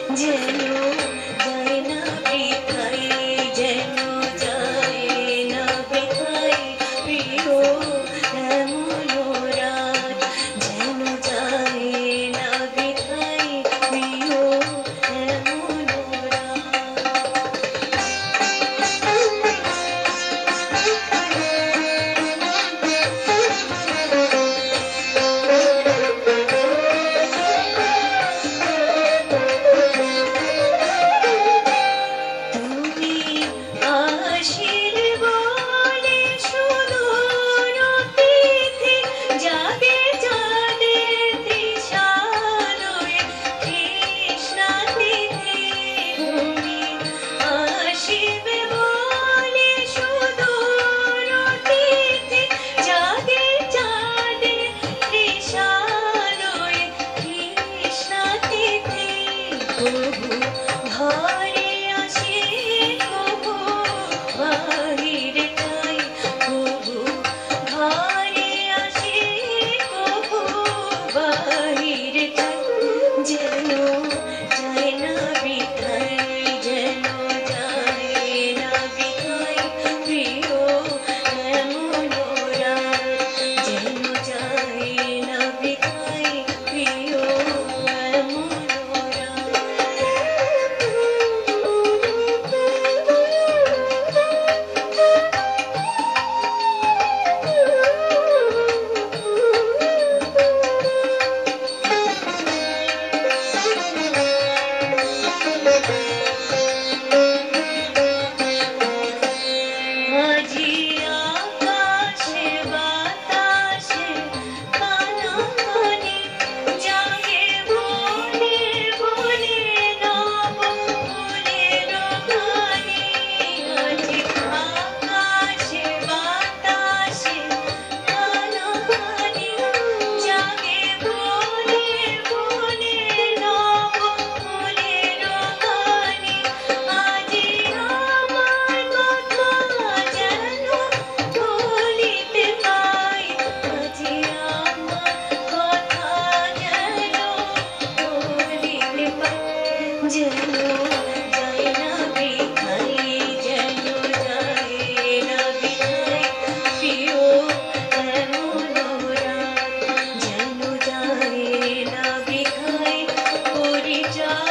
যেন যায় না বৃথায়, যেন যায় না বৃথায় প্রিয় এমন রাত, যেন যায় না বৃথায় প্রিয় এমন তুমি আসিলে বলে সুদূর অতিথি, জাগে যাদের তৃষালয়ে তৃষ্ণাতিথি। তুমি আসিবে বলে সুদূর অতিথি, জাগে যাদের তৃষালয়ে তৃষ্ণাতিথি। প্রভু ঘরে আসে, প্রভু বাহিরে যাই, প্রভু ঘরে আসে, প্রভু বাহিরে যাই। যেন যায় না বৃথায়, যেন যায় না বৃথায় প্রিয় এমন রাত, যেন যায় না বৃথায় প্রিয় এমন আজি আকাশে বাতাসে কানাকানি, জাগে বনে বনে নব ফুলের ঘানি। আজি আকাশে বাতাসে কানাকানি, জাগে বনে বনে নব ফুলের ঘানি। আজি আমার কথা যেন বলিতে পাই, আজি আমার কথা যেন বলিতে পাই। যেন যায় না বৃথায়, যেন যায় না বৃথায় প্রিয় এমন রাত, যেন যায় না বৃথায় পরিচয়।